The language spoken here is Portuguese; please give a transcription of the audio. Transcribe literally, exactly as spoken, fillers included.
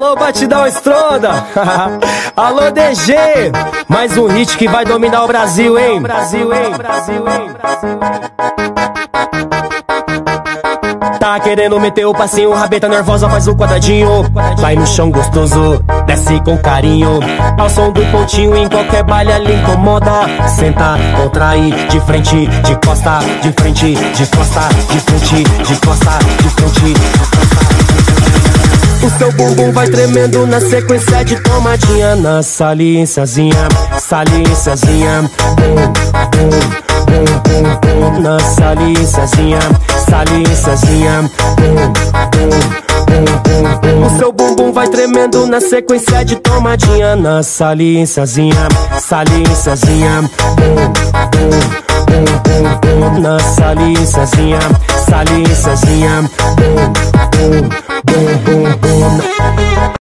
Alô, Batidão Estronda. Alô, D G. Mais um hit que vai dominar o Brasil, hein? Brasil, hein? Brasil, hein? Tá querendo meter o passinho, rabeta nervosa, faz o quadradinho. Vai no chão gostoso, desce com carinho. Ao som do pontinho, em qualquer baile ali incomoda. Senta, contrai, de frente, de costa, de frente, de costa, de frente, de costa, de frente, de costa. O seu bumbum vai tremendo na sequência de tomadinha. Na saliênciazinha, saliênciazinha. Bum, bum, bum, bum, bum. Na saliênciazinha, saliênciazinha. Bum, bum, bum, bum, bum. O seu bumbum vai tremendo na sequência de tomadinha. Na saliênciazinha, saliênciazinha. Bum, bum, bum, bum, bum. Na saliênciazinha, saliênciazinha. Bum, bum, bum, bum, bum.